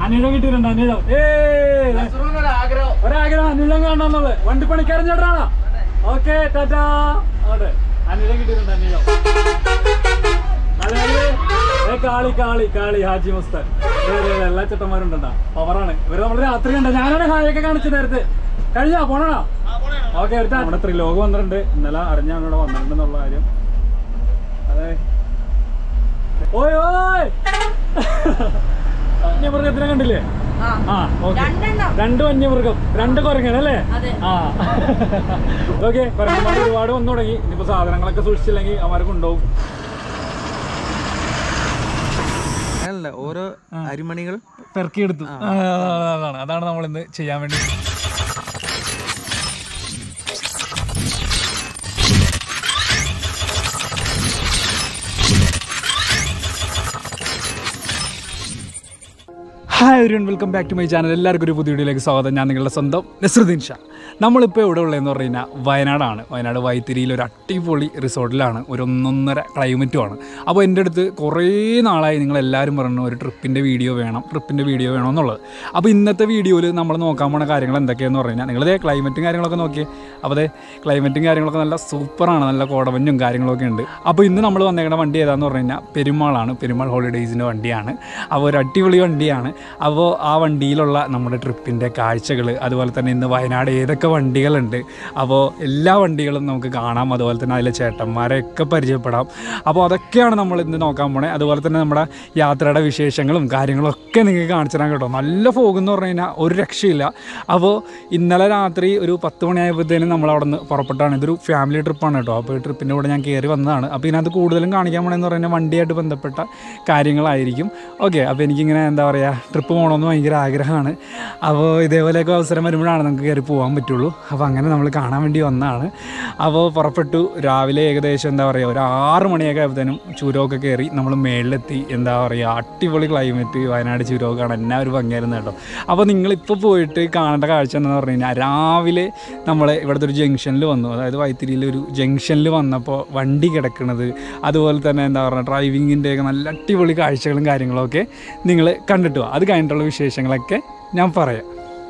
അനിഴം കിട്ടിയിട്ടുണ്ട്. അനിഴം ഒരാഗ്രഹം അനിഴം കാണാന്നുള്ളത്. വണ്ടിപ്പണിക്കാരൻ ചേട്ടനാണോ? ഓക്കെ ടാറ്റാ. അതെ അനിഴം കിട്ടിയിട്ടുണ്ട്. അനിഴം കാളി കാളി കാളി ഹാജി മുസ്താൻ എല്ലാ ചേട്ടന്മാരുണ്ടാ. പവറാണ് ഇവര്. നമ്മള് രാത്രി കണ്ട ഞാനാണ് ഹായൊക്കെ കാണിച്ചു നേരത്തെ. കഴിഞ്ഞാ പോണോ? ഓക്കെ നമ്മുടെ ത്രിലോകം വന്നിട്ടുണ്ട്. ഇന്നലെ അറിഞ്ഞാണ് ഇവിടെ വന്നിട്ടുണ്ടെന്നുള്ള കാര്യം. അതെ ഓയ് ഓയ് വന്യമൃഗത്തിനെ കണ്ടില്ലേ? ആ ഓക്കെ. 2 വന്യമൃഗം 2 കുരങ്ങനല്ലേ? ആ ഓക്കെ. കുരങ്ങന്മാർ ഒരുപാട് വന്നു തുടങ്ങി. ഇനിയിപ്പോ സാധനങ്ങളൊക്കെ സൂക്ഷിച്ചില്ലെങ്കിൽ അവന്മാരെ കൊണ്ടുപോകും. ഓരോ അരിമണികൾ പെറുക്കിയെടുത്തു. അതാണ് നമ്മൾ ഇന്ന് ചെയ്യാൻ വേണ്ടി. Hi everyone, welcome back to my channel. എല്ലാവർക്കും ഒരു പുതിയ വീഡിയോയിലേക്ക് സ്വാഗതം. ഞാൻ നിങ്ങളുടെ സ്വന്തം നസ്രുദ്ദീൻ ഷാ. നമ്മളിപ്പോൾ എവിടെ ഉള്ളതെന്ന് പറഞ്ഞു കഴിഞ്ഞാൽ വയനാടാണ്. വയനാട് വൈത്തിരിയിൽ ഒരു അടിപൊളി റിസോർട്ടിലാണ്. ഒരു 1.5 ക്ലൈമറ്റുമാണ്. അപ്പോൾ എൻ്റെ അടുത്ത് കുറേ നാളായി നിങ്ങളെല്ലാവരും പറഞ്ഞു ഒരു ട്രിപ്പിൻ്റെ വീഡിയോ വേണം എന്നുള്ളത്. അപ്പോൾ ഇന്നത്തെ വീഡിയോയിൽ നമ്മൾ നോക്കാൻ പോണ കാര്യങ്ങൾ എന്തൊക്കെയാണെന്ന് പറഞ്ഞു കഴിഞ്ഞാൽ നിങ്ങളിതേ ക്ലൈമറ്റും കാര്യങ്ങളൊക്കെ നോക്കിയേ. അപ്പോൾ അതേ ക്ലൈമറ്റും കാര്യങ്ങളൊക്കെ നല്ല സൂപ്പറാണ്. നല്ല കോടമഞ്ഞും കാര്യങ്ങളൊക്കെ ഉണ്ട്. അപ്പോൾ ഇന്ന് നമ്മൾ വന്നേക്കുന്ന വണ്ടി ഏതാണെന്ന് പറഞ്ഞു കഴിഞ്ഞാൽ പെരുമാളാണ്. പെരുമാൾ ഹോളിഡേയ്സിൻ്റെ വണ്ടിയാണ്. അപ്പോൾ ഒരു അടിപൊളി വണ്ടിയാണ്. അപ്പോൾ ആ വണ്ടിയിലുള്ള നമ്മുടെ ട്രിപ്പിൻ്റെ കാഴ്ചകൾ, അതുപോലെ തന്നെ ഇന്ന് വയനാട് ഏതൊക്കെ വണ്ടികളുണ്ട്, അപ്പോൾ എല്ലാ വണ്ടികളും നമുക്ക് കാണാം. അതുപോലെ തന്നെ അതിലെ ചേട്ടന്മാരെയൊക്കെ പരിചയപ്പെടാം. അപ്പോൾ അതൊക്കെയാണ് നമ്മൾ ഇന്ന് നോക്കാൻ പോണേ. അതുപോലെ തന്നെ നമ്മുടെ യാത്രയുടെ വിശേഷങ്ങളും കാര്യങ്ങളൊക്കെ നിങ്ങൾക്ക് കാണിച്ചു തരാൻ കേട്ടോ. നല്ല ഫോഗെന്ന് പറഞ്ഞു കഴിഞ്ഞാൽ ഒരു രക്ഷയില്ല. അപ്പോൾ ഇന്നലെ രാത്രി ഒരു 10 മണിയായപ്പോഴത്തേനും നമ്മൾ അവിടെ നിന്ന് പുറപ്പെട്ടാണ്. ഇതൊരു ഫാമിലി ട്രിപ്പാണ് കേട്ടോ. അപ്പോൾ ഈ ട്രിപ്പിൻ്റെ കൂടെ ഞാൻ കയറി വന്നതാണ്. അപ്പോൾ ഇതിനകത്ത് കൂടുതലും കാണിക്കാൻ പോണെന്ന് പറഞ്ഞാൽ വണ്ടിയായിട്ട് ബന്ധപ്പെട്ട കാര്യങ്ങളായിരിക്കും. ഓക്കെ. അപ്പോൾ എനിക്കിങ്ങനെ എന്താ പറയുക, ട്രിപ്പ് പോകണമെന്ന് ഭയങ്കര ആഗ്രഹമാണ്. അപ്പോൾ ഇതേപോലെയൊക്കെ അവസരം വരുമ്പോഴാണ് നമുക്ക് കയറി പോകാൻ പറ്റുള്ളൂ. അപ്പോൾ അങ്ങനെ നമ്മൾ കാണാൻ വേണ്ടി വന്നതാണ്. അപ്പോൾ പുറപ്പെട്ടു. രാവിലെ ഏകദേശം എന്താ പറയുക ഒരു 6 മണിയൊക്കെ ആയപ്പോഴത്തേനും ചുരമൊക്കെ കയറി നമ്മൾ മേളിലെത്തി. എന്താ പറയുക, അടിപൊളി ക്ലൈമറ്റ്. വയനാട് ചുരമൊക്കെ കാണാൻ എന്നാ ഒരു ഭംഗിയായിരുന്നു കേട്ടോ. അപ്പോൾ നിങ്ങളിപ്പോൾ പോയിട്ട് കാണേണ്ട കാഴ്ച എന്താണെന്ന് പറഞ്ഞു കഴിഞ്ഞാൽ, രാവിലെ നമ്മൾ ഇവിടുത്തെ ഒരു ജംഗ്ഷനിൽ വന്നു. അതായത് വൈത്തിരിയിൽ ഒരു ജംഗ്ഷനിൽ വന്നപ്പോൾ വണ്ടി കിടക്കുന്നത്, അതുപോലെ തന്നെ എന്താ പറയുക ഡ്രൈവിങ്ങിൻ്റെയൊക്കെ നല്ല അടിപൊളി കാഴ്ചകളും കാര്യങ്ങളൊക്കെ നിങ്ങൾ കണ്ടിട്ട് പോവാം. അത് കഴിഞ്ഞിട്ടുള്ള വിശേഷങ്ങളൊക്കെ ഞാൻ പറയാം.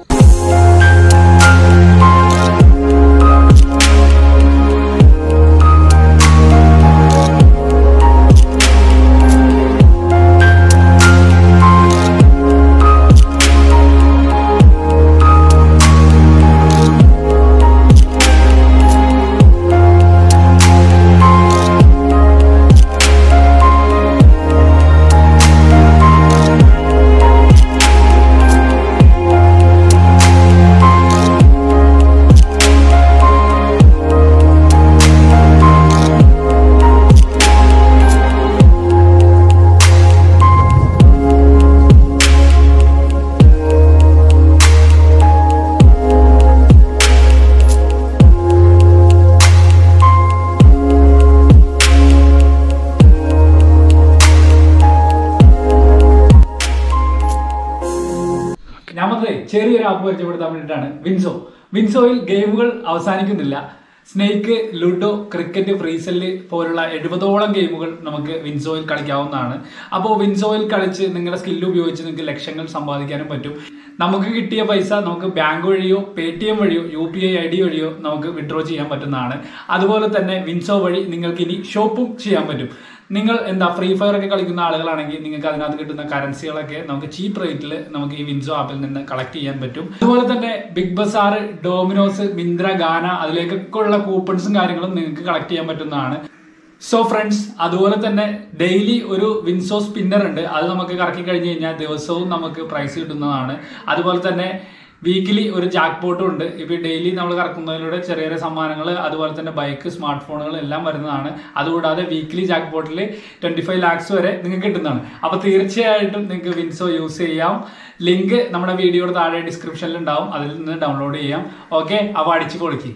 ചെറിയൊരു ആപ്പ് പരിചയപ്പെടുത്താൻ വേണ്ടിയിട്ടാണ്. വിൻസോയിൽ ഗെയിമുകൾ അവസാനിക്കുന്നില്ല. സ്നേക്ക്, ലുഡോ, ക്രിക്കറ്റ്, ഫ്രീസെല്ല് പോലുള്ള 70ഓളം ഗെയിമുകൾ നമുക്ക് വിൻസോയിൽ കളിക്കാവുന്നതാണ്. അപ്പോൾ വിൻസോയിൽ കളിച്ച് നിങ്ങളുടെ സ്കില്ല് ഉപയോഗിച്ച് നിങ്ങൾക്ക് ലക്ഷങ്ങൾ സമ്പാദിക്കാനും പറ്റും. നമുക്ക് കിട്ടിയ പൈസ നമുക്ക് ബാങ്ക് വഴിയോ പേടിഎം വഴിയോ UPI ID വഴിയോ നമുക്ക് വിഡ്രോ ചെയ്യാൻ പറ്റുന്നതാണ്. അതുപോലെ തന്നെ വിൻസോ വഴി നിങ്ങൾക്ക് ഇനി ഷോപ്പും ചെയ്യാൻ പറ്റും. നിങ്ങൾ ഫ്രീ ഫയർ ഒക്കെ കളിക്കുന്ന ആളുകളാണെങ്കിൽ നിങ്ങൾക്ക് അതിനകത്ത് കിട്ടുന്ന കറൻസികളൊക്കെ നമുക്ക് ചീപ്പ് റേറ്റിൽ നമുക്ക് ഈ വിൻസോ ആപ്പിൽ നിന്ന് കളക്ട് ചെയ്യാൻ പറ്റും. അതുപോലെ തന്നെ ബിഗ് ബസാർ, ഡോമിനോസ്, മിന്ത്ര, ഗാന അതിലേക്കൊക്കെ ഉള്ള കൂപ്പൺസും കാര്യങ്ങളും നിങ്ങൾക്ക് കളക്ട് ചെയ്യാൻ പറ്റുന്നതാണ്. സോ ഫ്രണ്ട്സ്, അതുപോലെ തന്നെ ഡെയിലി ഒരു വിൻസോ സ്പിന്നർ ഉണ്ട്. അത് നമുക്ക് കറക്കി കഴിഞ്ഞ് കഴിഞ്ഞാൽ ദിവസവും നമുക്ക് പ്രൈസ് കിട്ടുന്നതാണ്. അതുപോലെ തന്നെ വീക്കിലി ഒരു ജാക്ക് പോട്ടും ഉണ്ട്. ഇപ്പൊ ഡെയിലി നമ്മൾ കറക്കുന്നതിലൂടെ ചെറിയ ചെറിയ സമ്മാനങ്ങൾ, അതുപോലെ തന്നെ ബൈക്ക്, സ്മാർട്ട് ഫോണുകൾ എല്ലാം വരുന്നതാണ്. അതുകൂടാതെ വീക്കിലി ജാക്ക് പോട്ടിൽ 25 lakhs വരെ നിങ്ങൾക്ക് കിട്ടുന്നതാണ്. അപ്പൊ തീർച്ചയായിട്ടും നിങ്ങൾക്ക് വിൻസോ യൂസ് ചെയ്യാം. ലിങ്ക് നമ്മുടെ വീഡിയോയുടെ താഴെ ഡിസ്ക്രിപ്ഷനിൽ ഉണ്ടാവും. അതിൽ നിന്ന് ഡൗൺലോഡ് ചെയ്യാം. ഓക്കെ, അപ്പോൾ അടിച്ചു പൊളിക്ക്.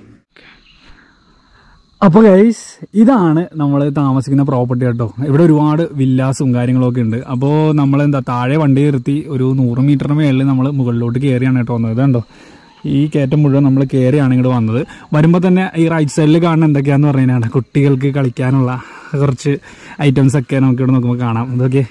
അപ്പോൾ ഗൈസ്, ഇതാണ് നമ്മൾ താമസിക്കുന്ന പ്രോപ്പർട്ടി കേട്ടോ. ഇവിടെ ഒരുപാട് വില്ലാസും കാര്യങ്ങളൊക്കെ ഉണ്ട്. അപ്പോൾ നമ്മൾ താഴെ വണ്ടി നിർത്തി ഒരു 100 മീറ്ററിന് മേളിൽ നമ്മൾ മുകളിലോട്ട് കയറിയാണ് കേട്ടോ വന്നത്. കണ്ടോ, ഈ കയറ്റം മുഴുവൻ നമ്മൾ കയറിയാണ് ഇങ്ങോട്ട് വന്നത്. വരുമ്പോൾ തന്നെ ഈ റൈറ്റ് സൈഡിൽ കാണുന്ന എന്തൊക്കെയാണെന്ന് പറഞ്ഞു കഴിഞ്ഞാൽ കുട്ടികൾക്ക് കളിക്കാനുള്ള കുറച്ച് ഐറ്റംസ് ഒക്കെ നമുക്ക് ഇവിടെ നോക്കുമ്പോൾ കാണാം. ഇതൊക്കെ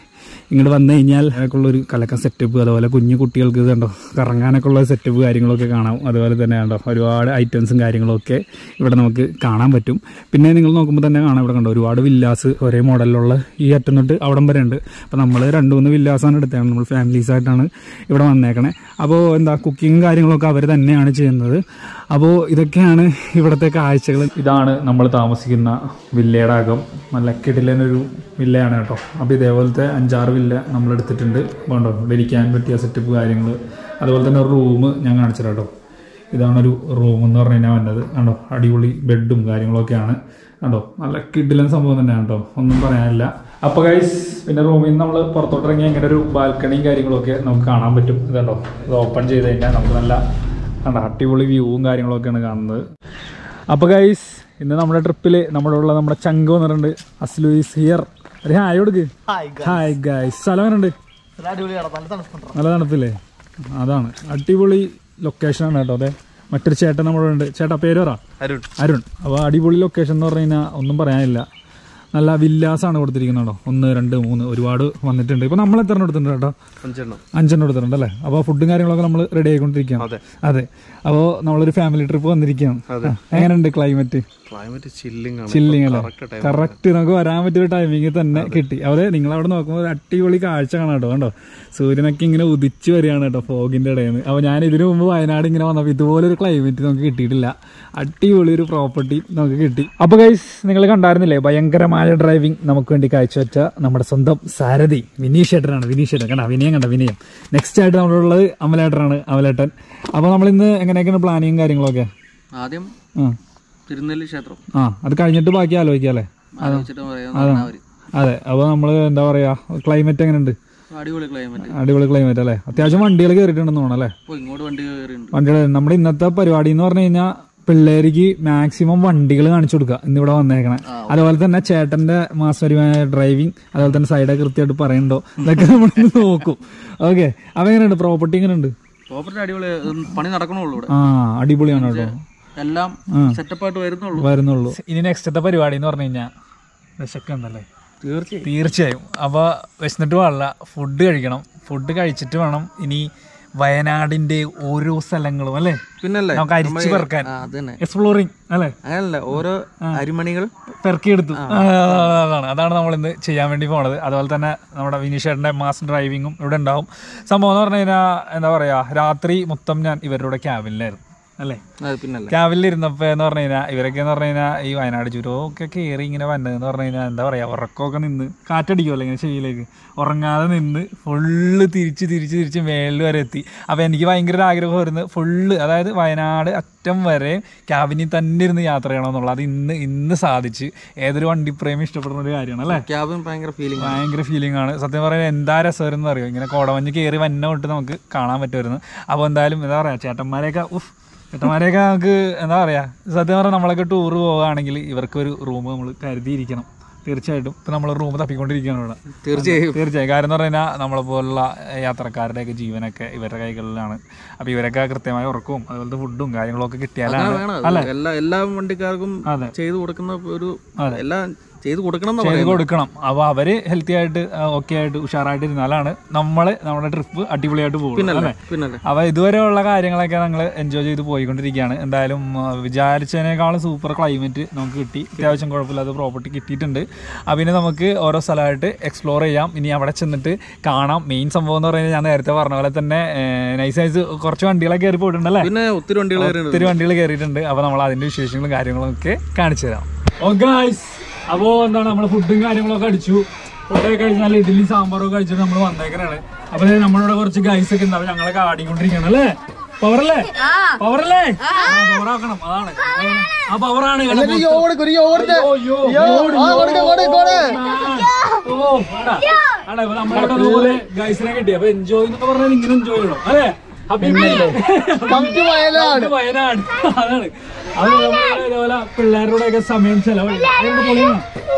ഇങ്ങോട്ട് വന്നു കഴിഞ്ഞാൽ അതിനൊക്കെയുള്ളൊരു കലക്കം സെറ്റപ്പ്, അതുപോലെ കുഞ്ഞു കുട്ടികൾക്ക് കണ്ടോ കറങ്ങാനൊക്കെ ഉള്ള സെറ്റപ്പ് കാര്യങ്ങളൊക്കെ കാണാം. അതുപോലെ തന്നെ കണ്ടോ ഒരുപാട് ഐറ്റംസും കാര്യങ്ങളൊക്കെ ഇവിടെ നമുക്ക് കാണാൻ പറ്റും. പിന്നെ നിങ്ങൾ നോക്കുമ്പോൾ തന്നെ കാണാം ഇവിടെ കണ്ടോ ഒരുപാട് വില്ലാസ് ഒരേ മോഡലിലുള്ള ഈ അറ്റം തൊട്ട് അവിടം വരെ ഉണ്ട്. അപ്പോൾ നമ്മൾ 2-3 വില്ലാസാണ് എടുത്തത്, നമ്മൾ ഫാമിലീസായിട്ടാണ് ഇവിടെ വന്നേക്കണേ. അപ്പോൾ എന്താ കുക്കിങ്ങും കാര്യങ്ങളൊക്കെ അവർ തന്നെയാണ് ചെയ്യുന്നത്. അപ്പോൾ ഇതൊക്കെയാണ് ഇവിടുത്തെ കാഴ്ചകൾ. ഇതാണ് നമ്മൾ താമസിക്കുന്ന വില്ലയുടെ അകം. നല്ല കിടിലനൊരു വില്ലയാണ് കേട്ടോ. അപ്പോൾ ഇതേപോലത്തെ 5-6 വില്ല നമ്മൾ എടുത്തിട്ടുണ്ട്. വേണ്ടോ ഇവിടെ ഇരിക്കാൻ പറ്റിയ സെറ്റപ്പ് കാര്യങ്ങൾ. അതുപോലെ തന്നെ ഒരു റൂം ഞാൻ കാണിച്ചു കേട്ടോ. ഇതാണൊരു റൂം എന്ന് പറഞ്ഞു കഴിഞ്ഞാൽ വന്നത് കണ്ടോ. അടിപൊളി ബെഡും കാര്യങ്ങളൊക്കെയാണ് കണ്ടോ. നല്ല കിടിലൻ സംഭവം തന്നെയാണ് കേട്ടോ, ഒന്നും പറയാനില്ല. അപ്പോൾ ഗൈസ് പിന്നെ റൂമിൽ നിന്ന് നമ്മൾ പുറത്തോട്ടിറങ്ങി ഇങ്ങനെ ഒരു ബാൽക്കണിയും കാര്യങ്ങളൊക്കെ നമുക്ക് കാണാൻ പറ്റും. ഇതുണ്ടോ ഇത് ഓപ്പൺ ചെയ്ത് കഴിഞ്ഞാൽ നമുക്ക് നല്ല കണ്ടോ അടിപൊളി വ്യൂവും കാര്യങ്ങളൊക്കെയാണ് കാണുന്നത്. അപ്പോൾ ഗൈസ് ഇന്ന് നമ്മുടെ ട്രിപ്പിൽ നമ്മുടെ ചങ്ക് വന്നിട്ടുണ്ട്. Aslu is here. ഒരു ഹായ് കൊടുക്ക്. Hi guys. സ്ഥലം എങ്ങനെയുണ്ട്? നല്ല തണുപ്പില്ലേ? അതാണ് അടിപൊളി ലൊക്കേഷനാണ് കേട്ടോ. അതെ മറ്റൊരു ചേട്ടൻ നമ്മളുണ്ട്. ചേട്ടാ പേര് പറ. അരുൺ. അപ്പോൾ അടിപൊളി ലൊക്കേഷൻ എന്ന് പറഞ്ഞു കഴിഞ്ഞാൽ ഒന്നും പറയാനില്ല. നല്ല വില്ലാസാണ് കൊടുത്തിരിക്കുന്നത് കേട്ടോ. 1, 2, 3 ഒരുപാട് വന്നിട്ടുണ്ട്. ഇപ്പോൾ നമ്മൾ എത്ര എടുത്തിട്ടുണ്ട് കേട്ടോ? 5 എടുത്തിട്ടുണ്ട് അല്ലേ. അപ്പോൾ ഫുഡും കാര്യങ്ങളൊക്കെ നമ്മൾ റെഡി ആയിക്കൊണ്ടിരിക്കുകയാണ്. അതെ അപ്പോൾ നമ്മളൊരു ഫാമിലി ട്രിപ്പ് വന്നിരിക്കുകയാണ്. എങ്ങനെയുണ്ട് ക്ലൈമറ്റ്? ചില്ലിങ് അല്ലേ? കറക്റ്റ് നമുക്ക് വരാൻ പറ്റിയ ടൈമിങ്ങിൽ തന്നെ കിട്ടി. അവിടെ നിങ്ങളവിടെ നോക്കുമ്പോൾ അടിപൊളി കാഴ്ച കാണാം കേട്ടോ. കണ്ടോ സൂര്യനൊക്കെ ഇങ്ങനെ ഉദിച്ച് വരികയാണ് കേട്ടോ ഫോഗിൻ്റെ ഇടയിൽ നിന്ന്. അപ്പോൾ ഞാൻ ഇതിനു മുമ്പ് വയനാട് ഇങ്ങനെ വന്നപ്പോൾ ഇതുപോലൊരു ക്ലൈമറ്റ് നമുക്ക് കിട്ടിയിട്ടില്ല. അടിപൊളി ഒരു പ്രോപ്പർട്ടി നമുക്ക് കിട്ടി. അപ്പോൾ ഗൈസ് നിങ്ങൾ കണ്ടായിരുന്നില്ലേ ഭയങ്കരമായ ഡ്രൈവിംഗ് നമുക്ക് വേണ്ടി കാഴ്ചവെച്ച നമ്മുടെ സ്വന്തം സാരഥി വിനീഷേട്ടനാണ്. വിനീഷേട്ടൻ കണ്ട വിനയം. നെക്സ്റ്റ് ആയിട്ട് നമ്മളുള്ളത് അമലേട്ടൻ. അപ്പോൾ നമ്മളിന്ന് എങ്ങനെയൊക്കെയാണ് പ്ലാനിങ് കാര്യങ്ങളൊക്കെ? ആദ്യം തിരുനെല്ലി ക്ഷേത്രം, അത് കഴിഞ്ഞിട്ട് ബാക്കി ആലോചിക്കാല്ലേ? അതെ. അപ്പോൾ നമ്മൾ എന്താ പറയാ ക്ലൈമറ്റ് എങ്ങനെയുണ്ട്? അടിപൊളി ക്ലൈമറ്റ് അല്ലേ? അത്യാവശ്യം വണ്ടികൾ കയറിയിട്ടുണ്ടെന്ന് തോന്നണം അല്ലേ? വണ്ടികൾ നമ്മുടെ ഇന്നത്തെ പരിപാടി എന്ന് പറഞ്ഞു കഴിഞ്ഞാൽ പിള്ളേർക്ക് മാക്സിമം വണ്ടികൾ കാണിച്ചു കൊടുക്കുക ഇന്നിവിടെ വന്നേക്കണേ. അതുപോലെ തന്നെ ചേട്ടന്റെ മാസ്റ്റർമായ ഡ്രൈവിംഗ്, അതുപോലെ തന്നെ സൈഡ് കൃത്യമായിട്ട് പറയണ്ടോ ഇതൊക്കെ നമ്മൾ നോക്കും. ഓക്കെ. അപ്പൊ എങ്ങനെയുണ്ട് പ്രോപ്പർട്ടി? എങ്ങനെയുണ്ട്? അടിപൊളിയാണ് കേട്ടോ. എല്ലാം സെറ്റപ്പായിട്ട് വരുന്നുള്ളൂ. ഇനി നെക്സ്റ്റത്തെ പരിപാടി എന്ന് പറഞ്ഞു കഴിഞ്ഞാൽ വിശക്കുണ്ടല്ലേ? തീർച്ചയായും. അപ്പൊ വിശന്നിട്ട് പാടില്ല, ഫുഡ് കഴിക്കണം. ഫുഡ് കഴിച്ചിട്ട് വേണം ഇനി വയനാടിന്റെ ഓരോ സ്ഥലങ്ങളും അല്ലേ പിന്നല്ലേ നമുക്ക് അരിച്ചു പെറുക്കാൻ, എക്സ്പ്ലോറിങ് അല്ലേ? അങ്ങനല്ല, ഓരോ അരിമണികൾ പെറുക്കിയെടുത്തു. അതാണ് നമ്മൾ ഇന്ന് ചെയ്യാൻ വേണ്ടി പോണത്. അതുപോലെ തന്നെ നമ്മുടെ വിനീഷേട്ടന്റെ മാസ് ഡ്രൈവിങ്ങും ഇവിടെ ഉണ്ടാവും. സംഭവം എന്ന് പറഞ്ഞു കഴിഞ്ഞാൽ എന്താ പറയാ, രാത്രി മൊത്തം ഞാൻ ഇവരുടെ ക്യാബിനിലായിരുന്നു അല്ലേ? ക്യാബിനിലിരുന്നപ്പോ എന്ന് പറഞ്ഞു കഴിഞ്ഞാൽ ഇവരൊക്കെ എന്ന് പറഞ്ഞു കഴിഞ്ഞാൽ ഈ വയനാട് ചുരമൊക്കെ കയറി ഇങ്ങനെ വന്നതെന്ന് പറഞ്ഞു കഴിഞ്ഞാൽ എന്താ പറയാ, ഉറക്കമൊക്കെ നിന്ന് കാറ്റടിക്കുമല്ലോ ഇങ്ങനെ ചെവിയിലേക്ക്, ഉറങ്ങാതെ നിന്ന് ഫുള്ള് തിരിച്ച് മേളിൽ വരെ എത്തി. അപ്പോൾ എനിക്ക് ഭയങ്കര ഒരു ആഗ്രഹമായിരുന്നു ഫുള്ള്, അതായത് വയനാട് അറ്റം വരെ ക്യാബിനിൽ തന്നെ ഇരുന്ന് യാത്ര ചെയ്യണമെന്നുള്ളത്. അത് ഇന്ന് സാധിച്ച്. ഏതൊരു വണ്ടിപ്രേമി ഇഷ്ടപ്പെടുന്ന ഒരു കാര്യമാണ് അല്ലേ? ക്യാബിൻ ഭയങ്കര ഫീലിംഗ് ആണ് സത്യം പറയാൻ. എന്താ രസമായിരുന്നു അറിയോ, ഇങ്ങനെ കോടമഞ്ഞ് കയറി വന്ന തൊട്ട് നമുക്ക് കാണാൻ പറ്റുമായിരുന്നു. അപ്പോൾ എന്തായാലും എന്താ പറയുക, ചേട്ടന്മാരെയൊക്കെ നമുക്ക് എന്താ പറയുക, സത്യം പറഞ്ഞാൽ നമ്മളൊക്കെ ടൂറ് പോവുകയാണെങ്കിൽ ഇവർക്കൊരു റൂം നമ്മൾ കരുതിയിരിക്കണം തീർച്ചയായിട്ടും. ഇപ്പം നമ്മൾ റൂം തപ്പിക്കൊണ്ടിരിക്കുകയാണ് ഇവിടെ. തീർച്ചയായും. കാരണം എന്ന് പറഞ്ഞു കഴിഞ്ഞാൽ നമ്മളെ പോലുള്ള യാത്രക്കാരുടെയൊക്കെ ജീവനൊക്കെ ഇവരുടെ കൈകളിലാണ്. അപ്പോൾ ഇവരൊക്കെ കൃത്യമായ ഉറക്കവും അതുപോലത്തെ ഫുഡും കാര്യങ്ങളൊക്കെ കിട്ടിയാലാണ് അല്ലേ എല്ലാ വണ്ടിക്കാർക്കും ചെയ്തു കൊടുക്കുന്ന ഒരു എല്ലാം ചെയ്ത് കൊടുക്കണം. അപ്പോൾ അവര് ഹെൽത്തി ആയിട്ട് ഓക്കെ ആയിട്ട് ഉഷാറായിട്ട് ഇരുന്നാലാണ് നമ്മുടെ ട്രിപ്പ് അടിപൊളിയായിട്ട് പോകും. അപ്പോൾ ഇതുവരെയുള്ള കാര്യങ്ങളൊക്കെ ഞങ്ങൾ എൻജോയ് ചെയ്ത് പോയിക്കൊണ്ടിരിക്കുകയാണ്. എന്തായാലും വിചാരിച്ചതിനേക്കാളും സൂപ്പർ ക്ലൈമറ്റ് നമുക്ക് കിട്ടി. അത്യാവശ്യം കുഴപ്പമില്ലാത്ത പ്രോപ്പർട്ടി കിട്ടിയിട്ടുണ്ട്. പിന്നെ നമുക്ക് ഓരോ സ്ഥലമായിട്ട് എക്സ്പ്ലോർ ചെയ്യാം. ഇനി അവിടെ ചെന്നിട്ട് കാണാം. മെയിൻ സംഭവം എന്ന് പറയുന്നത് ഞാൻ നേരത്തെ പറഞ്ഞ പോലെ തന്നെ നൈസ് കുറച്ച് വണ്ടികളൊക്കെ കയറി പോയിട്ടുണ്ടല്ലേ? പിന്നെ ഒത്തിരി വണ്ടികൾ കയറിയിട്ടുണ്ട്. അപ്പോൾ നമ്മൾ അതിന്റെ വിശേഷങ്ങളും കാര്യങ്ങളൊക്കെ കാണിച്ചു തരാം. ഗായ്സ്, അപ്പോൾ എന്താണ് നമ്മൾ ഫുഡും കാര്യങ്ങളൊക്കെ അടിച്ചു. ഫുഡൊക്കെ കഴിച്ചാൽ ഇഡ്ഡലി സാമ്പാറൊക്കെ കഴിച്ചിട്ട് നമ്മൾ വന്നേക്കണാണ്. അപ്പോൾ നമ്മളിവിടെ കുറച്ച് ഗൈസ് ഒക്കെ ഉണ്ടാവും, ഞങ്ങളൊക്കെ ആടിക്കൊണ്ടിരിക്കുകയാണ് അല്ലേ? പവറല്ലേ? പവറാക്കണം, അതാണ് ആ പവറാണ്. നമ്മളിവിടെ അതുപോലെ ഗൈസിനെ കിട്ടി. അപ്പൊ എൻജോയ് എന്നൊക്കെ പറഞ്ഞാൽ ഇങ്ങനെ എൻജോയ് ചെയ്യണം അല്ലേ? വയനാട് അതാണ്. അത് നമ്മളിതേപോലെ പിള്ളേരുടെയൊക്കെ സമയം ചെലവഴിക്കും.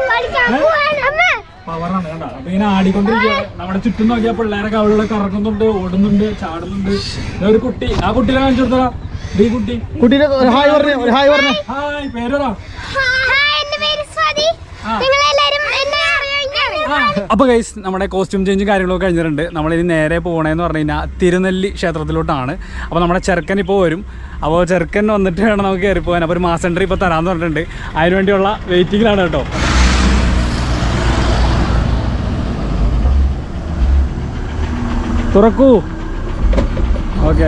പവറാണ് കേട്ടോ. അപ്പൊ ഇങ്ങനെ ആടിക്കൊണ്ടിരിക്കുക. നമ്മുടെ ചുറ്റും നോക്കിയാൽ പിള്ളേരൊക്കെ അവിടെ കറങ്ങുന്നുണ്ട്, ഓടുന്നുണ്ട്, ചാടുന്നുണ്ട്. ഒരു കുട്ടി, ആ കുട്ടീനെ കാണിച്ചു കൊടുത്തോ. ഈ കുട്ടീനെ ഹായ്, പേര് പറ. അപ്പോൾ ഗൈസ് നമ്മുടെ കോസ്റ്റ്യൂം ചേഞ്ചും കാര്യങ്ങളൊക്കെ കഴിഞ്ഞിട്ടുണ്ട്. നമ്മളിനി നേരെ പോകണമെന്ന് പറഞ്ഞു കഴിഞ്ഞാൽ തിരുനെല്ലി ക്ഷേത്രത്തിലോട്ടാണ്. അപ്പോൾ നമ്മുടെ ചെറുക്കൻ ഇപ്പോൾ വരും. അപ്പോൾ ചെറുക്കൻ വന്നിട്ട് വേണം നമുക്ക് കയറി പോകാൻ. അപ്പോൾ ഒരു മാസം എൻട്രി ഇപ്പോൾ തരാമെന്ന് പറഞ്ഞിട്ടുണ്ട്. അതിനുവേണ്ടിയുള്ള വെയിറ്റിങ്ങിലാണ് കേട്ടോ. തുറക്കൂ. ഓക്കെ,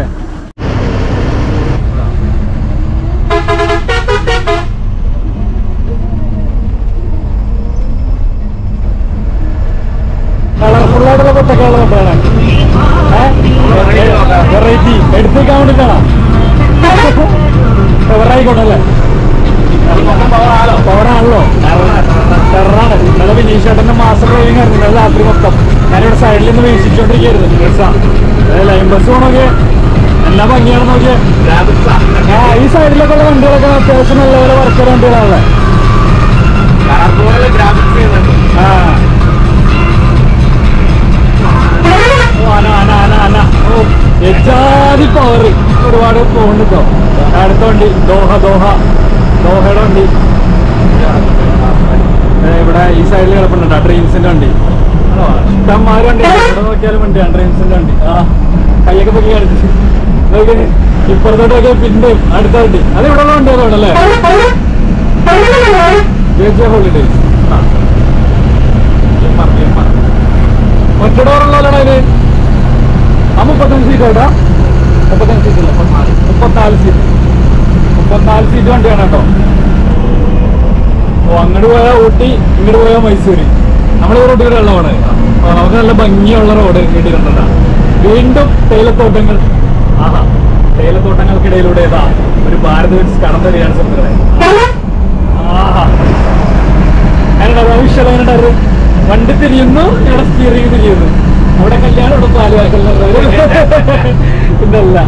കളർഫുള്ളായിട്ടുള്ള പൊട്ടക്കുള്ള കൊണ്ടാണ് വെറൈറ്റി എടുത്തേക്കാൻ വേണ്ടിട്ടാണ്. എവറായിക്കോട്ടല്ലേ, പവറാണല്ലോ, ടെററാണ്. നല്ല വിനീഷേട്ടൻ്റെ മാസ്റ്റർ ഡ്രൈവിംഗ് ആയിരുന്നു രാത്രി മൊത്തം. ഞാനിവിടെ സൈഡിൽ നിന്ന് വീക്ഷിച്ചോണ്ടിരിക്കുകയായിരുന്നു. ലൈൻ ബസ് പോകണമെങ്കിൽ എന്നാ ഭംഗിയാണെന്ന് നോക്കിയേ. ഈ സൈഡിലൊക്കെ ഉള്ള വണ്ടികളൊക്കെ അത്യാവശ്യം നല്ല പോലെ വർക്കർ വണ്ടികളാണല്ലേ. എജാതി പവർ ഒരുപാട് പോകുന്നുണ്ടോ. അടുത്ത വണ്ടി ദോഹയുടെ വണ്ടി ഇവിടെ ഈ സൈഡിൽ കിടപ്പുണ്ടോ. ഡ്രീംസിന്റെ വണ്ടി ഇഷ്ടംമാര് വണ്ടി ഇവിടെ നോക്കിയാലും വണ്ടിയാണ് ഡ്രീംസിന്റെ വണ്ടി. കയ്യൊക്കെ പൊക്കി കാണിച്ചു നോക്കി. ഇപ്പുറത്തോട്ടൊക്കെ പിന്നെ അടുത്ത വണ്ടി അത് ഇവിടെ ഉള്ള വണ്ടികളാണല്ലേ. ഹോളിഡേസ് ഒറ്റ ഡോറുള്ളതാണ് അതിന്. 35 സീറ്റ് കേട്ടോ. 35 സീറ്റില്ല, 34 സീറ്റ്. 34 സീറ്റ് വണ്ടിയാണ് കേട്ടോ. ഓ, അങ്ങോട്ട് പോയാൽ ഊട്ടി, ഇങ്ങോട്ട് പോയാൽ മൈസൂര്. നമ്മൾ ഈ റോഡിലൂടെ ഉള്ളതാണ്. നമുക്ക് നല്ല ഭംഗിയുള്ള റോഡ് കിട്ടിയിട്ടുണ്ടാ. വീണ്ടും തേയിലത്തോട്ടങ്ങൾ. ആഹാ, തേയിലത്തോട്ടങ്ങൾക്കിടയിലൂടെ ഏതാ ഒരു ഭാരത് ബെൻസ് കടന്നു വരികയാണ് സുഹൃത്തുക്കളെ. ആഹാ, വിഷയമായിട്ട് വണ്ടി തിരിയുന്നു, ഇവിടെ സ്റ്റിയറിംഗ് തിരിയുന്നു. അവിടെ കല്യാണം, ഇവിടെ പാലുവാക്കൽ ഇതല്ല.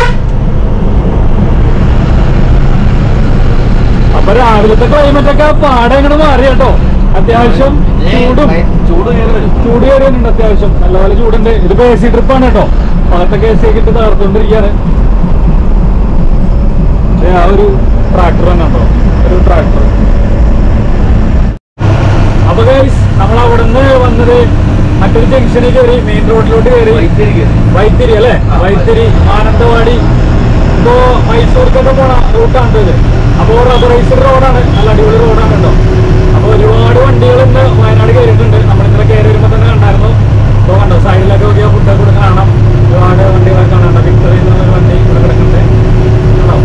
അപ്പൊ രാവിലത്തെ ക്ലൈമറ്റ് ഒക്കെ പാടെ ഇങ്ങോട്ട് മാറി കേട്ടോ. അത്യാവശ്യം ചൂട് കയറി വരുന്നുണ്ട്. അത്യാവശ്യം നല്ലപോലെ ചൂടുണ്ട്. ഇതിപ്പോ AC ട്രിപ്പാണ് കേട്ടോ. ഭാഗത്തൊക്കെ AC ഒക്കെ ഇട്ട് തകർത്തുകൊണ്ടിരിക്കുകയാണ്. ആ ഒരു ട്രാക്ടർ തന്നെ ഉണ്ടോ, ഒരു ട്രാക്ടർ. അപ്പൊ ഗൈസ് നമ്മൾ അവിടെ നിന്ന് വന്നത് മറ്റൊരു ജംഗ്ഷനിൽ കയറി മെയിൻ റോഡിലോട്ട് കയറി. വൈത്തിരി അല്ലെ, വൈത്തിരി മാനന്തവാടി ഇപ്പോ മൈസൂർക്കൊക്കെ പോണ റൂട്ടാണ് ഇത്. അപ്പോ റബ്ബറൈസ്ഡ് റോഡാണ്, നല്ല അടിപൊളി റോഡാണ് കേട്ടോ. അപ്പൊ ഒരുപാട് വണ്ടികൾ ഇന്ന് വയനാട് കയറിയിട്ടുണ്ട്. നമ്മൾ ഇന്നലെ കയറി വരുമ്പോ തന്നെ കണ്ടായിരുന്നു. ഇപ്പൊ കണ്ടോ സൈഡിലൊക്കെ നോക്കിയാൽ ഫുഡൊക്കെ കൊടുക്കാൻ കാണാം. ഒരുപാട് വണ്ടികളൊക്കെ കാണാം. വിക്ടറി എന്നൊരു വണ്ടി ഇവിടെ കിടക്കുന്നുണ്ട് കേട്ടോ.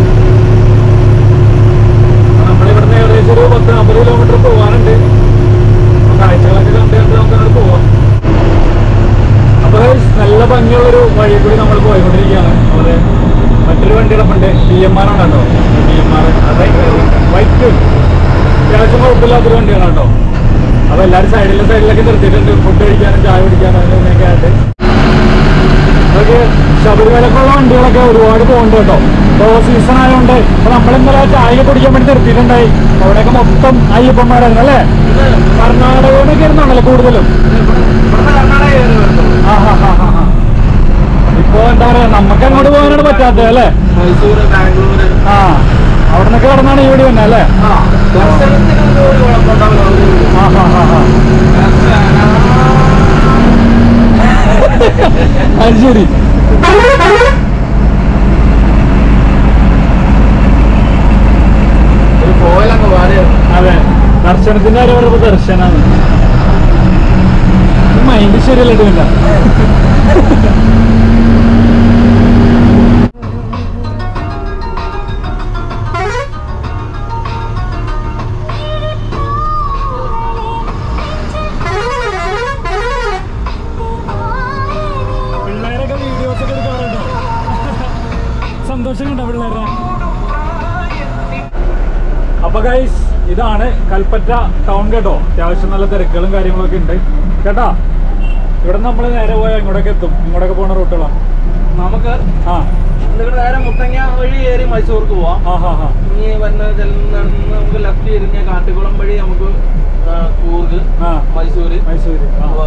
നമ്മളിവിടുന്ന് ഏകദേശം ഒരു 10-40 കിലോമീറ്റർ പോകാനുണ്ട്. കാഴ്ചകളൊക്കെ കണ്ട് നമുക്ക് പോവാം. അപ്പൊ നല്ല ഭംഗിയുള്ളൊരു വഴി കൂടി നമ്മൾ പോയിക്കൊണ്ടിരിക്കുകയാണ്. അതുപോലെ മറ്റൊരു വണ്ടി കിടപ്പുണ്ട്. DMR ആണ് കേട്ടോ. DMR വൈറ്റ് അത്യാവശ്യം കുഴപ്പമില്ലാത്തൊരു വണ്ടിയാണ് കേട്ടോ. അപ്പൊ എല്ലാവരും സൈഡിലൊക്കെ നിർത്തിയിട്ടുണ്ട് ഫുഡ് കഴിക്കാനും ചായ കുടിക്കാനും അതിനൊക്കെ ആയിട്ട്. അതൊക്കെ ശബരിമലക്കുള്ള വണ്ടികളൊക്കെ ഒരുപാട് പോകുന്നുണ്ട് കേട്ടോ. ഇപ്പൊ സീസൺ ആയതുകൊണ്ട് ഇപ്പൊ നമ്മളിന്നലെ ചായ കുടിക്കാൻ വേണ്ടി നിർത്തിയിട്ടുണ്ടായി. അവിടെയൊക്കെ മൊത്തം അയ്യപ്പന്മാരായിരുന്നു അല്ലേ. കർണാടകയിലൊക്കെ ഇരുന്നാണല്ലേ കൂടുതലും. ഇപ്പൊ എന്താ പറയാ, നമുക്ക് അങ്ങോട്ട് പോകാനാണ് പറ്റാത്തത് അല്ലേ. മൈസൂര്, ബാംഗ്ലൂര്, അവിടെ നിന്നൊക്കെ കിടന്നാണ് ഇവിടെ തന്നെ അല്ലേ. അത് ശരി. അതെ, ദർശനത്തിന്റെ കാര്യം പറയുമ്പോ ദർശനാണ്. മൈൻഡ് ശരിയല്ലിട്ട് വേണ്ട. പിള്ളേരൊക്കെ വീഡിയോസ് ഒക്കെ എടുക്കാറുണ്ടോ? സന്തോഷം കണ്ടോ പിള്ളേരുടെ? അപ്പൊ ഗൈസ് ഇതാണ് കൽപ്പറ്റ ടൗൺ കേട്ടോ. അത്യാവശ്യം നല്ല തിരക്കുകളും കാര്യങ്ങളൊക്കെ ഉണ്ട് കേട്ടാ. ഇവിടെ നമ്മൾ നേരെ പോയാൽ ഇങ്ങോട്ടൊക്കെ എത്തും. ഇങ്ങോട്ടൊക്കെ പോണ റൂട്ടുകളാണ് നമുക്ക്. നേരെ മുത്തങ്ങ വഴി കയറി മൈസൂർക്ക് പോവാം. ഇനി നമുക്ക് ലെഫ്റ്റ് തിരിഞ്ഞ കാട്ടിക്കുളം വഴി നമുക്ക് കൂർഗ്, മൈസൂര്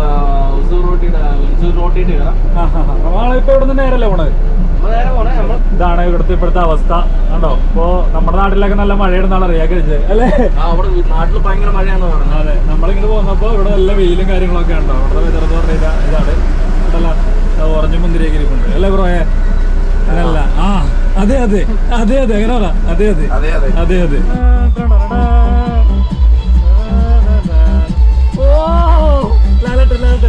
റോട്ടിട്ട് കയറാം. നമ്മളിപ്പോ ഇവിടെ നിന്ന് നേരല്ലേ പോണത്? നേരെ പോണേ. നമ്മൾ ഇതാണ് ഇവിടുത്തെ അവസ്ഥ കണ്ടോ. ഇപ്പോ നമ്മുടെ നാട്ടിലൊക്കെ നല്ല മഴയിടുന്നാണ് അറിയാൻ കഴിച്ചത് അല്ലേ? നാട്ടിൽ ഭയങ്കര മഴയാണെന്ന് പറഞ്ഞു. അതെ, നമ്മളിങ്ങനെ പോന്നപ്പോ ഇവിടെ നല്ല വെയിലും കാര്യങ്ങളൊക്കെ ഉണ്ടോ. ഇവിടെ വെതർ എന്ന് പറഞ്ഞാൽ ഇതാണ് ഇതല്ല ഓറഞ്ച് മുന്തിരിയൊക്കെ ഇരിപ്പുണ്ട് അല്ലേ ബ്രോയെ? അങ്ങനല്ല. ആ അതെ അതെ അതെ അതെ അങ്ങനെ പറ. അതെ അതെ അതെ അതെ. ഓ ലാലട്ടെ ലാലട്ടെ.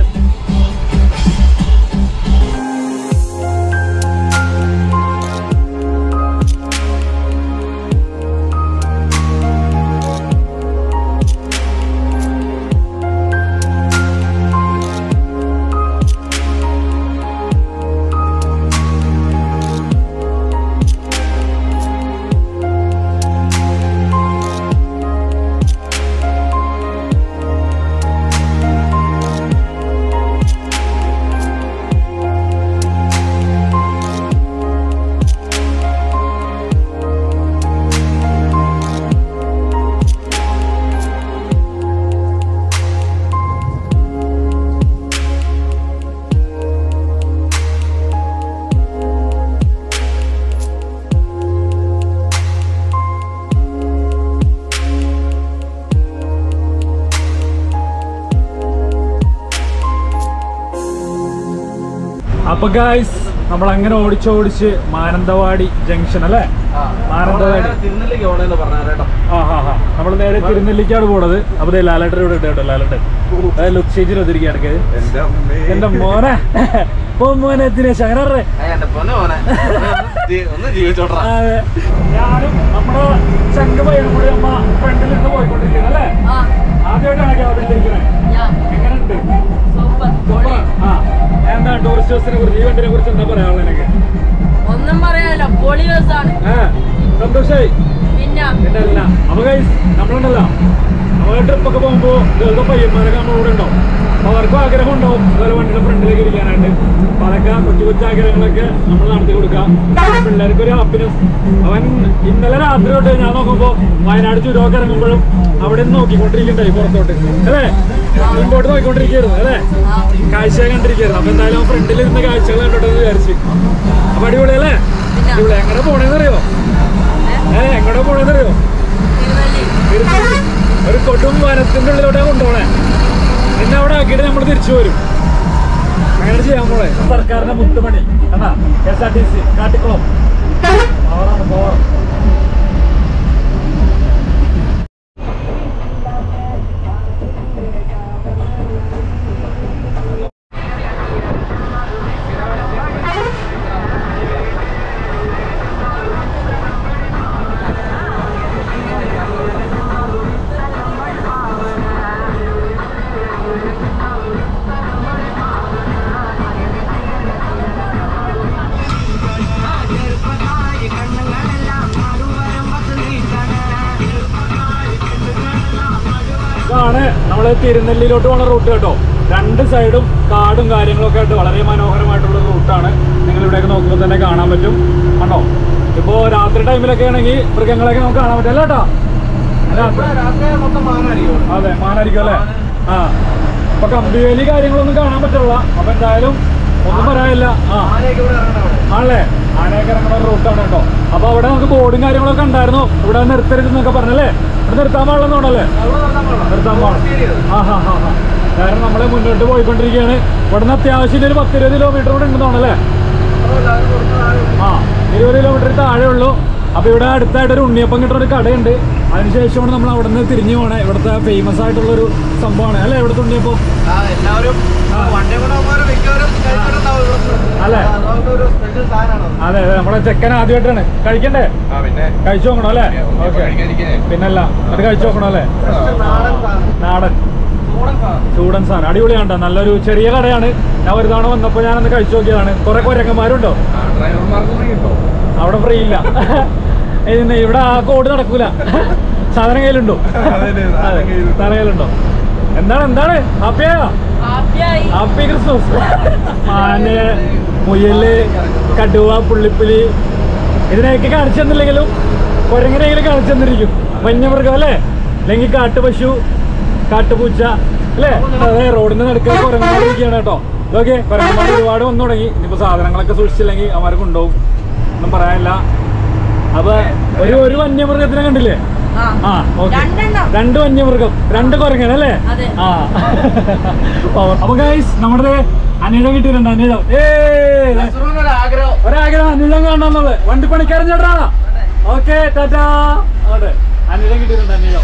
അപ്പൊ ഗായ്സ് നമ്മളങ്ങനെ ഓടിച്ചോടിച്ച് മാനന്തവാടി ജംഗ്ഷൻ അല്ലേ? മാനന്തവാടി നമ്മൾ നേരെ തിരുനെല്ലിക്കാണ് പോണത്. അപ്പൊ ലാലട്ടർ ഇവിടെ ഉണ്ട് കേട്ടോ. ലാലട്ടൻ ലുക്ക് ചേഞ്ചിൽ ഒതിരിക്കുകയാണ്. എന്റെ മോനെ മോനെ ദിനേശ് അങ്ങനെ അതെ. ഞാനും നമ്മുടെ ചങ്കമയും കൂടി അമ്മ ഫ്രണ്ടിൽ നിന്ന് പോയിക്കൊണ്ടിരിക്കുന്നത് അല്ലേ? ആദ്യമായിട്ടാണ് ക്യാബിനിലിരിക്കണേ. എങ്ങനെയുണ്ട്? എന്താ ടൂറിസ്റ്റ് ബസിനെ കുറിച്ച്, ഈ വണ്ടിനെ കുറിച്ച് എന്താ പറയാനുള്ളത് എനിക്ക്? ഒന്നും പറയാനല്ലോ, പൊളി ബസ്സാണ്. സന്തോഷായി. പിന്നല്ല അപ്പൊ ഗൈസ് നമ്മളുണ്ടല്ലോ, നമ്മൾ ട്രിപ്പൊക്കെ പോകുമ്പോ ഇതുപോലത്തെ പയ്യന്മാരൊക്കെ നമ്മളൂടെ ഉണ്ടാവും. അപ്പൊ അവർക്കും ആഗ്രഹം ഉണ്ടാവും ഇതുപോലെ വണ്ടിയുടെ ഫ്രണ്ടിലേക്ക് ഇരിക്കാനായിട്ട്. അപ്പൊ അതൊക്കെ കൊച്ചു കൊച്ചു ആഗ്രഹങ്ങളൊക്കെ നമ്മൾ നടത്തി കൊടുക്കാം. പിള്ളേർക്ക് ഒരു ഹാപ്പിനെസ്. അവൻ ഇന്നലെ രാത്രി തൊട്ട് ഞാൻ നോക്കുമ്പോ വയനാട് ചുരമൊക്കെ ഇറങ്ങുമ്പോഴും അവിടെ നിന്ന് നോക്കിക്കൊണ്ടിരിക്കണ്ടായി പുറത്തോട്ട് അല്ലേ? മുമ്പോട്ട് നോക്കിക്കൊണ്ടിരിക്കുന്നു അല്ലേ? കാഴ്ചകൾ കണ്ടിരിക്കുന്നു. അപ്പൊ എന്തായാലും ഫ്രണ്ടിൽ ഇരുന്ന കാഴ്ചകൾ കണ്ടോട്ടെന്ന് വിചാരിച്ചു. അപ്പൊ അടിപൊളിയല്ലേ? ഇവിടെ എങ്ങനെ പോണേന്നറിയോ? എങ്ങോട്ടാ പോണേന്നറിയോ? ഒരു കൊടും വനത്തിന്റെ ഉള്ളിലോട്ടാ കൊണ്ടുപോണേ. പിന്നെ അവിടെ ആക്കിയിട്ട് നമ്മൾ തിരിച്ചു വരും. അങ്ങനെ ചെയ്യാൻ പോളെ. സർക്കാരിന്റെ മുത്തുമണി എന്നാ KSRTC കാട്ടിക്കുളം. ഇതാണ് നമ്മള് തിരുനെല്ലിയിലോട്ട് പോണ റൂട്ട് കേട്ടോ. രണ്ട് സൈഡും കാടും കാര്യങ്ങളൊക്കെ ആയിട്ട് വളരെ മനോഹരമായിട്ടുള്ള റൂട്ടാണ്. നിങ്ങൾ ഇവിടെയൊക്കെ നോക്കുമ്പോൾ തന്നെ കാണാൻ പറ്റും. കണ്ടോ, ഇപ്പോ രാത്രി ടൈമിലൊക്കെ ആണെങ്കിൽ മൃഗങ്ങളൊക്കെ നമുക്ക് കാണാൻ പറ്റും അല്ലേ കേട്ടോ? അതെ, മാനായിരിക്കും അല്ലേ? ആ, അപ്പൊ കമ്പിവേലി കാര്യങ്ങളൊന്നും കാണാൻ പറ്റില്ല. അപ്പൊ എന്തായാലും ഒന്നും പറയാനില്ല. ആണല്ലേ, ആനയൊക്കെ ഇറങ്ങുന്ന റൂട്ടാണ് കേട്ടോ. അപ്പൊ അവിടെ നമുക്ക് ബോർഡും കാര്യങ്ങളൊക്കെ ഉണ്ടായിരുന്നു. ഇവിടെ നിർത്തരുതെന്നൊക്കെ പറഞ്ഞല്ലേ? ഇവിടെ നിർത്താൻ പാടില്ലെന്നോടല്ലേ? നിർത്താൻ പാടില്ല. കാരണം നമ്മള് മുന്നോട്ട് പോയിക്കൊണ്ടിരിക്കുകയാണ്. ഇവിടുന്ന് അത്യാവശ്യം ഒരു 10-20 കിലോമീറ്റർ കൂടെ ഉണ്ടെന്നാണല്ലേ? 20 കിലോമീറ്റർ താഴെ ഉള്ളൂ. അപ്പൊ ഇവിടെ അടുത്തായിട്ടൊരു ഉണ്ണിയപ്പം കിട്ടുന്ന ഒരു കടയുണ്ട്. അതിനുശേഷമാണ് നമ്മൾ അവിടെ നിന്ന് തിരിഞ്ഞു പോണേ. ഇവിടുത്തെ ഫേമസ് ആയിട്ടുള്ളൊരു സംഭവമാണ് അല്ലേ ഇവിടുത്തെ ഉണ്ണിയപ്പം? അല്ലേ? അതെ അതെ, നമ്മുടെ ചെക്കൻ ആദ്യമായിട്ടാണ് കഴിക്കണ്ടേ? കഴിച്ചു നോക്കണോ അല്ലേ? ഓക്കെ, പിന്നല്ല അത് കഴിച്ചു നോക്കണോ അല്ലേ? നാടൻ ചൂടൻ സാധനം അടിപൊളിയാണ്ടോ. നല്ലൊരു ചെറിയ കടയാണ്. ഞാൻ ഒരു തവണ വന്നപ്പോ ഞാനൊന്ന് കഴിച്ചു നോക്കിയതാണ്. കുറെ കൊരങ്ങന്മാരുണ്ടോ അവിടെ? ഫ്രീ ഇല്ല. ഇവിടെ ആ കോഡ് നടക്കൂല. സാധനം കയ്യിലുണ്ടോ? സാധനം കയ്യിലുണ്ടോ? എന്താണ് ഹാപ്പിയായോ? Happy Christmas. മാന്, മുയല്, കടുവ, പുള്ളിപ്പുലി ഇതിനെയൊക്കെ കാണിച്ചു തന്നില്ലെങ്കിലും കുരങ്ങനെങ്കിലും കാണിച്ചു തന്നിരിക്കും. വന്യമൃഗം അല്ലേ? അല്ലെങ്കിൽ കാട്ടുപശു, കാട്ടുപൂച്ച അല്ലേ? അതെ, റോഡിന് നടുക്കാൻ കുരങ്ങാതിരിക്കുകയാണ് കേട്ടോ. ഓക്കെ കുരങ്ങന്മാർ ഒരുപാട് വന്നു തുടങ്ങി. ഇനിയിപ്പോൾ സാധനങ്ങളൊക്കെ സൂക്ഷിച്ചില്ലെങ്കിൽ അവന്മാർക്ക് കൊണ്ടുപോകും, ഒന്നും പറയാനില്ല. അപ്പൊ ഒരു വന്യമൃഗത്തിനെ കണ്ടില്ലേ? ആ ഓക്കെ, 2 വന്യമൃഗം, 2 കുരങ്ങൻ അല്ലേ? ആ അപ്പൊ ഗൈസ് നമ്മുടെ അനിഴം കിട്ടിയിട്ടുണ്ട്. അനിഴം ഒരാഗ്രഹം അനിഴം കാണാന്നുള്ളത്. വണ്ടി പണിക്കാരൻ ചേട്ടാ. Okay tata. അവിടെ അനിഴം കിട്ടിയിട്ടുണ്ട്. അനിഴം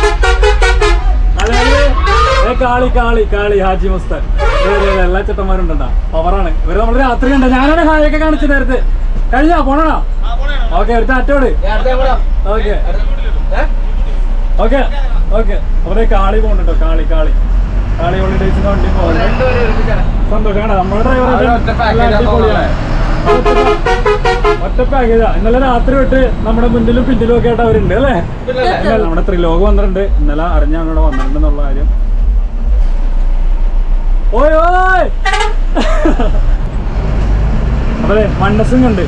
അതായത് കാളി കാളി കാളി ഹാജി മസ്താൻ എല്ലാ ചേട്ടന്മാരുണ്ടാ. പവറാണ് ഇവര്. നമ്മള് രാത്രി കണ്ട ഞാനാണ് ഹായൊക്കെ കാണിച്ചു നേരത്തെ. കഴിഞ്ഞാ പോണോ? ഓക്കെ ഒരു ടാറ്റോട്. Okay okay okay. അവിടെ കാളി പോകണ്ടോ? കാളി കാളി കാളി ഹോളിഡേസിന്റെ വണ്ടി പോകുന്നത് സന്തോഷമാണ്. നമ്മുടെ ഡ്രൈവർ ഒറ്റ പാക്കേജാ. ഇന്നലെ രാത്രി തൊട്ട് നമ്മുടെ മുന്നിലും പിന്നിലും ഒക്കെ ആയിട്ട് അവരുണ്ട് അല്ലേ? നമ്മുടെ ത്രിലോക് വന്നിട്ടുണ്ട്. ഇന്നലെ അറിഞ്ഞാണ് ഇവിടെ വന്നിട്ടുണ്ടെന്നുള്ള കാര്യം. ഓയ് ഓയ് അതെ മണ്ണസും കണ്ട്.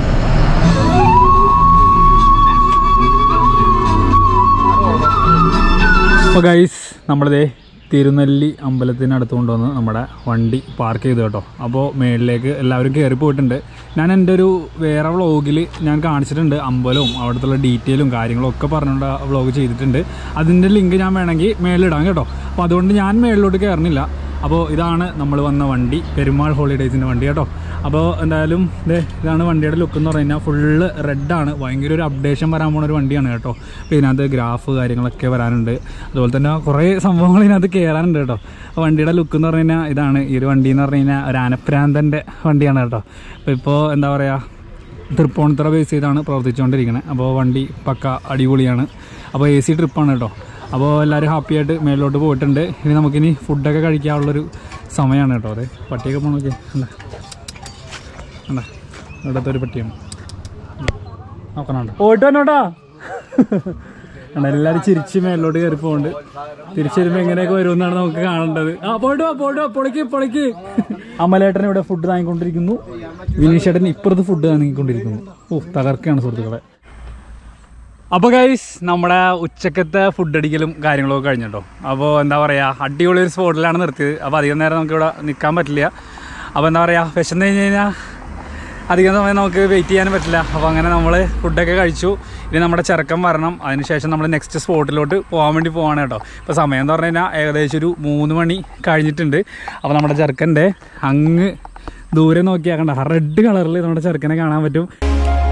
അപ്പോൾ ഗൈസ് നമ്മളിതേ തിരുനെല്ലി അമ്പലത്തിനടുത്ത് കൊണ്ടുവന്ന് നമ്മുടെ വണ്ടി പാർക്ക് ചെയ്തു കേട്ടോ. അപ്പോൾ മേളിലേക്ക് എല്ലാവരും കയറി പോയിട്ടുണ്ട്. ഞാൻ എൻ്റെ ഒരു വേറെ വ്ളോഗിൽ ഞാൻ കാണിച്ചിട്ടുണ്ട് അമ്പലവും അവിടുത്തെ ഡീറ്റെയിലും കാര്യങ്ങളും ഒക്കെ പറഞ്ഞുകൊണ്ട് വ്ളോഗ് ചെയ്തിട്ടുണ്ട്. അതിൻ്റെ ലിങ്ക് ഞാൻ വേണമെങ്കിൽ മേളിലിടാം കേട്ടോ. അപ്പോൾ അതുകൊണ്ട് ഞാൻ മേളിലോട്ട് കയറുന്നില്ല. അപ്പോൾ ഇതാണ് നമ്മൾ വന്ന വണ്ടി, പെരുമാൾ ഹോളിഡേയ്സിൻ്റെ വണ്ടി കേട്ടോ. അപ്പോൾ എന്തായാലും ഇതാണ് വണ്ടിയുടെ ലുക്ക് എന്ന് പറഞ്ഞു കഴിഞ്ഞാൽ ഫുള്ള് റെഡാണ്. ഭയങ്കര ഒരു അപ്ഡേഷൻ വരാൻ പോകുന്ന ഒരു വണ്ടിയാണ് കേട്ടോ. അപ്പോൾ ഇതിനകത്ത് ഗ്രാഫ് കാര്യങ്ങളൊക്കെ വരാനുണ്ട്. അതുപോലെ തന്നെ കുറേ സംഭവങ്ങൾ ഇതിനകത്ത് കയറാനുണ്ട് കേട്ടോ. അപ്പോൾ വണ്ടിയുടെ ലുക്ക് എന്ന് പറഞ്ഞു കഴിഞ്ഞാൽ ഇതാണ്. ഈ ഒരു വണ്ടി എന്ന് പറഞ്ഞു കഴിഞ്ഞാൽ ഒരു ആനപ്രാന്തൻ്റെ വണ്ടിയാണ് കേട്ടോ. അപ്പോൾ ഇപ്പോൾ എന്താ പറയുക, തൃപ്പൂണിത്തുറ ബേസ് ചെയ്താണ് പ്രവർത്തിച്ചുകൊണ്ടിരിക്കുന്നത്. അപ്പോൾ വണ്ടി പക്ക അടിപൊളിയാണ്. അപ്പോൾ AC ട്രിപ്പാണ് കേട്ടോ. അപ്പോൾ എല്ലാവരും ഹാപ്പി ആയിട്ട് മേളിലോട്ട് പോയിട്ടുണ്ട്. ഇനി നമുക്കിനി ഫുഡൊക്കെ കഴിക്കാനുള്ളൊരു സമയമാണ് കേട്ടോ. അതെ പട്ടിയൊക്കെ പോകണമെങ്കിൽ അല്ല അല്ല ഇവിടുത്തെ ഒരു പട്ടിയാണ് നോക്കണോ. പോയിട്ട് വന്നോട്ടാ. എല്ലാവരും ചിരിച്ച് മേളിലോട്ട് കയറി പോകുന്നുണ്ട്. തിരിച്ചു വരുമ്പോൾ എങ്ങനെയൊക്കെ വരുമെന്നാണ് നമുക്ക് കാണേണ്ടത്. ആ പോയിട്ട് പൊളിക്ക്. അമലേട്ടൻ ഇവിടെ ഫുഡ് താങ്ങിക്കൊണ്ടിരിക്കുന്നു. വിനീഷേട്ടൻ ഇപ്പുറത്ത് ഫുഡ് താങ്ങിക്കൊണ്ടിരിക്കുന്നു. തകർക്കുകയാണ് സുഹൃത്തുക്കളെ. അപ്പോൾ ഗൈസ് നമ്മുടെ ഉച്ചക്കത്തെ ഫുഡ് അടിക്കലും കാര്യങ്ങളൊക്കെ കഴിഞ്ഞിട്ടോ. അപ്പോൾ എന്താ പറയുക, അടിപൊളി ഒരു സ്പോട്ടിലാണ് നിർത്തിയത്. അപ്പോൾ അധികം നേരം നമുക്കിവിടെ നിൽക്കാൻ പറ്റില്ല. അപ്പോൾ എന്താ പറയുക, വിശന്ന് കഴിഞ്ഞ് കഴിഞ്ഞാൽ അധികം സമയം നമുക്ക് വെയിറ്റ് ചെയ്യാനും പറ്റില്ല. അപ്പോൾ അങ്ങനെ നമ്മൾ ഫുഡൊക്കെ കഴിച്ചു. ഇനി നമ്മുടെ ചെറുക്കൻ വരണം. അതിനുശേഷം നമ്മൾ നെക്സ്റ്റ് സ്പോട്ടിലോട്ട് പോകാൻ വേണ്ടി പോവാണ് കേട്ടോ. ഇപ്പോൾ സമയം എന്ന് പറഞ്ഞു കഴിഞ്ഞാൽ ഏകദേശം ഒരു 3 മണി കഴിഞ്ഞിട്ടുണ്ട്. അപ്പോൾ നമ്മുടെ ചെറുക്കൻ്റെ അങ്ങ് ദൂരെ നോക്കിയാൽ കണ്ട റെഡ് കളറിൽ നമ്മുടെ ചെറുക്കനെ കാണാൻ പറ്റും.